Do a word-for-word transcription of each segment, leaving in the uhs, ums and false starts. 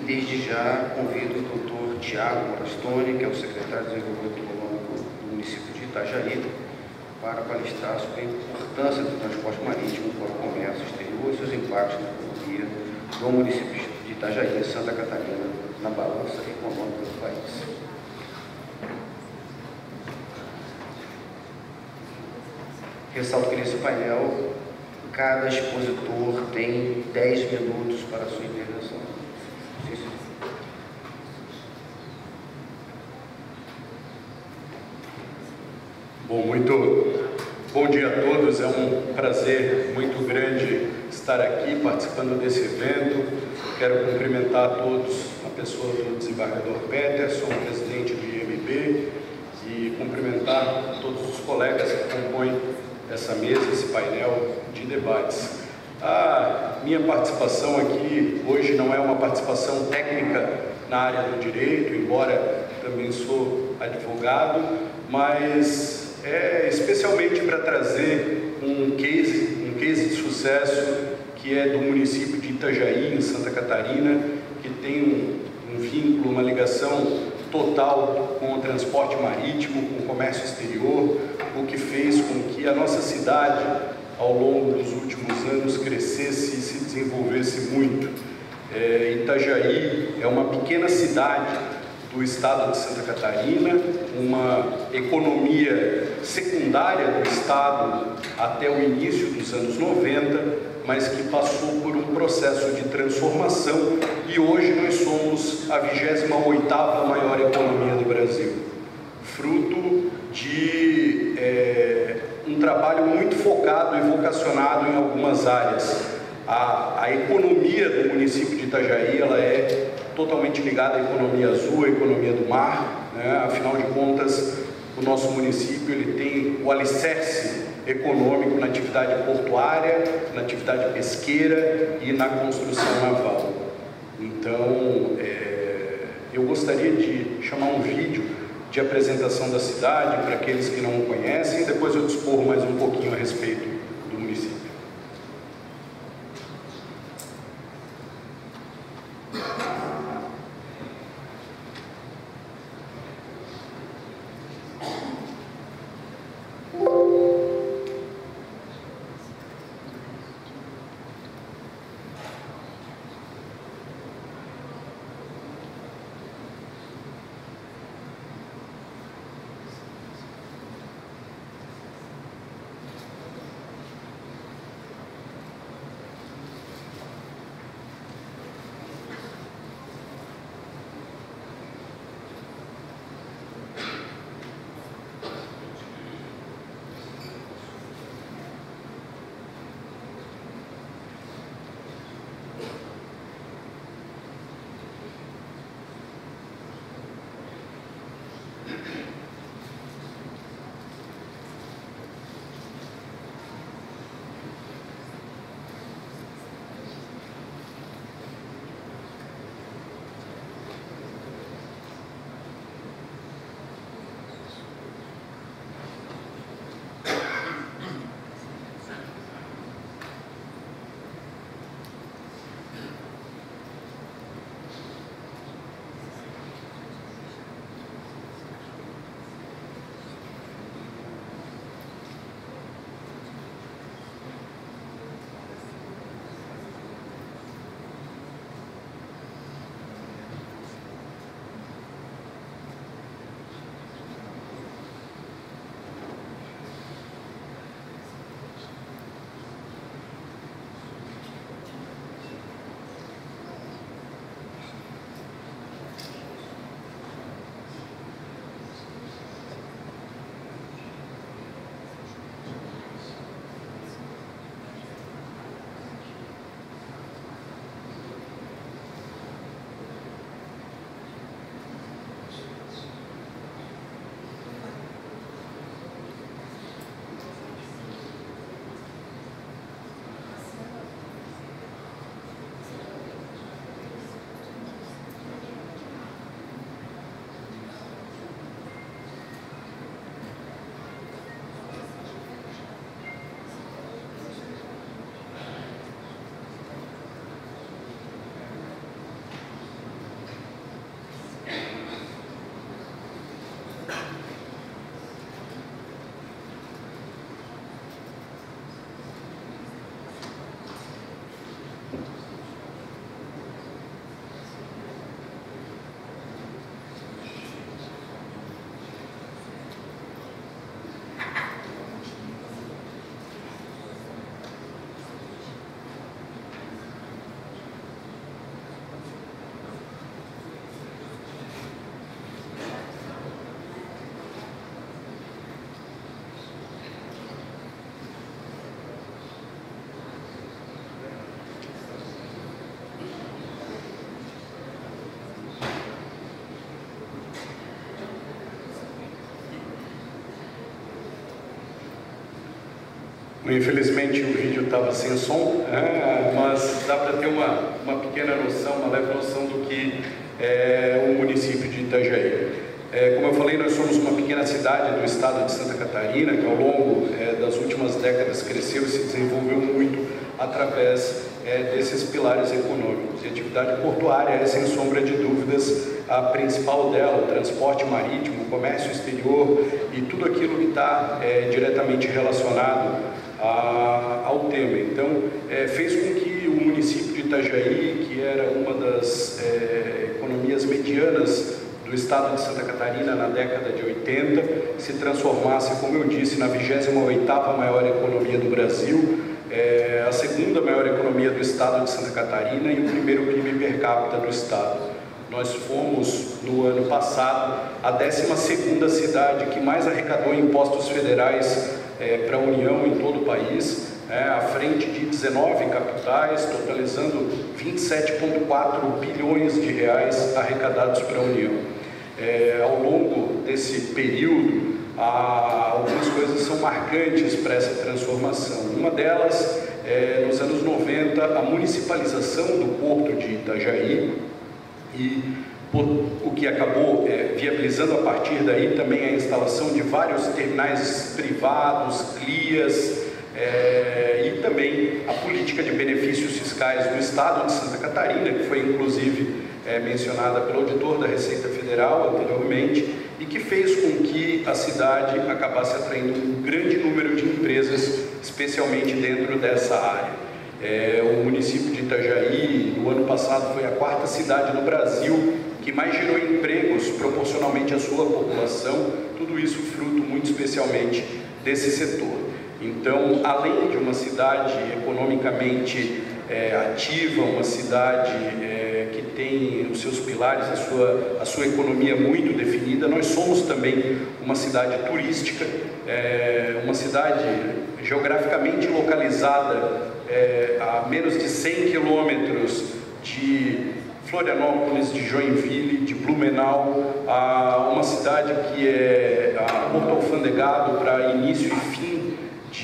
desde já, convido o doutor Tiago Morastoni, que é o secretário de Desenvolvimento Econômico do município de Itajaí, para palestrar sobre a importância do transporte marítimo para o comércio exterior e seus impactos na economia do município de Itajaí, Santa Catarina, na balança econômica do país. Ressalto que nesse painel, cada expositor tem dez minutos para a sua intervenção. Sim, sim. Bom, muito bom dia a todos. É um prazer muito grande estar aqui participando desse evento. Quero cumprimentar a todos, a pessoa do desembargador Peterson, presidente do I M B, e cumprimentar todos os colegas que compõem essa mesa, esse painel de debates. A minha participação aqui hoje não é uma participação técnica na área do direito, embora também sou advogado, mas é especialmente para trazer um case, um case de sucesso que é do município de Itajaí, em Santa Catarina, que tem um, um vínculo, uma ligação total com o transporte marítimo, com o comércio exterior, o que fez com que a nossa cidade, ao longo dos últimos anos, crescesse e se desenvolvesse muito. É, Itajaí é uma pequena cidade do estado de Santa Catarina, uma economia secundária do estado até o início dos anos noventa, mas que passou por um processo de transformação e hoje nós somos a vigésima oitava maior economia do Brasil, fruto de é, um trabalho muito focado e vocacionado em algumas áreas. A, a economia do município de Itajaí, ela é totalmente ligada à economia azul, à economia do mar, né? Afinal de contas, o nosso município ele tem o alicerce econômico na atividade portuária, na atividade pesqueira e na construção naval. Então, é, eu gostaria de chamar um vídeo de apresentação da cidade para aqueles que não o conhecem, e depois eu dispor mais um pouquinho a respeito do município. Infelizmente o vídeo estava sem som, né? Mas dá para ter uma, uma pequena noção, uma leve noção do que é o município de Itajaí. É, como eu falei, nós somos uma pequena cidade do estado de Santa Catarina, que ao longo é, das últimas décadas cresceu e se desenvolveu muito através é, desses pilares econômicos. E a atividade portuária é, sem sombra de dúvidas, a principal dela, o transporte marítimo, o comércio exterior e tudo aquilo que está é, diretamente relacionado a, ao tema. Então, é, fez com que o município de Itajaí, que era uma das é, economias medianas do estado de Santa Catarina na década de oitenta, se transformasse, como eu disse, na vigésima oitava maior economia do Brasil, é, a segunda maior economia do estado de Santa Catarina e o primeiro P I B per capita do estado. Nós fomos, no ano passado, a décima segunda cidade que mais arrecadou impostos federais é, para a União em todo o país, é, à frente de dezenove capitais, totalizando vinte e sete vírgula quatro bilhões de reais arrecadados para a União. É, ao longo desse período, há, algumas coisas são marcantes para essa transformação. Uma delas, é, nos anos noventa, a municipalização do porto de Itajaí, e por, o que acabou é, viabilizando a partir daí também a instalação de vários terminais privados, C L I As, é, e também a política de benefícios fiscais do estado de Santa Catarina, que foi inclusive é, mencionada pelo auditor da Receita Federal anteriormente, e que fez com que a cidade acabasse atraindo um grande número de empresas, especialmente dentro dessa área. É, o município de Itajaí, no ano passado, foi a quarta cidade no Brasil que mais gerou empregos proporcionalmente à sua população, tudo isso fruto muito especialmente desse setor. Então, além de uma cidade economicamente é, ativa, uma cidade é, que tem os seus pilares, a sua, a sua economia muito definida, nós somos também uma cidade turística, é, uma cidade geograficamente localizada é, a menos de cem quilômetros de Florianópolis, de Joinville, de Blumenau, a uma cidade que é a porto alfandegado para início e fim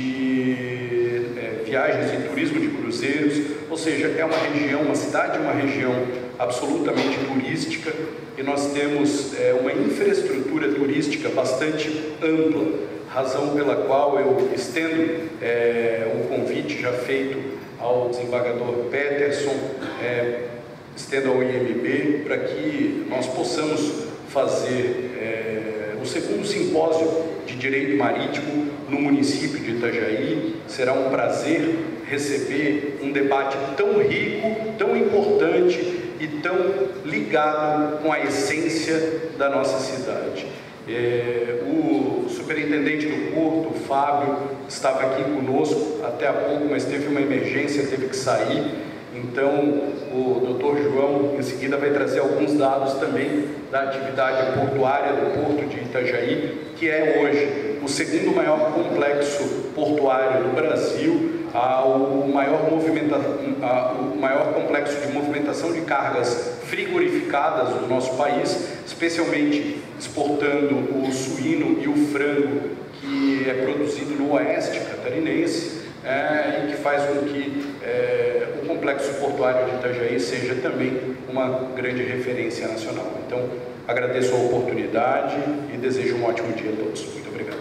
de é, viagens e turismo de cruzeiros, ou seja, é uma região, uma cidade, uma região absolutamente turística, e nós temos é, uma infraestrutura turística bastante ampla, razão pela qual eu estendo é, um convite já feito ao desembargador Peterson, é, estendo ao I M B, para que nós possamos fazer é, o segundo simpósio de Direito Marítimo no município de Itajaí. Será um prazer receber um debate tão rico, tão importante e tão ligado com a essência da nossa cidade. É, o superintendente do Porto, o Fábio, estava aqui conosco até há pouco, mas teve uma emergência, teve que sair. Então, o doutor João, em seguida, vai trazer alguns dados também da atividade portuária do Porto de Itajaí, que é hoje o segundo maior complexo portuário do Brasil, o maior, movimenta, o maior complexo de movimentação de cargas frigorificadas do nosso país, especialmente exportando o suíno e o frango que é produzido no oeste catarinense, é, e que faz com que é, o complexo portuário de Itajaí seja também uma grande referência nacional. Então, agradeço a oportunidade e desejo um ótimo dia a todos. Muito obrigado.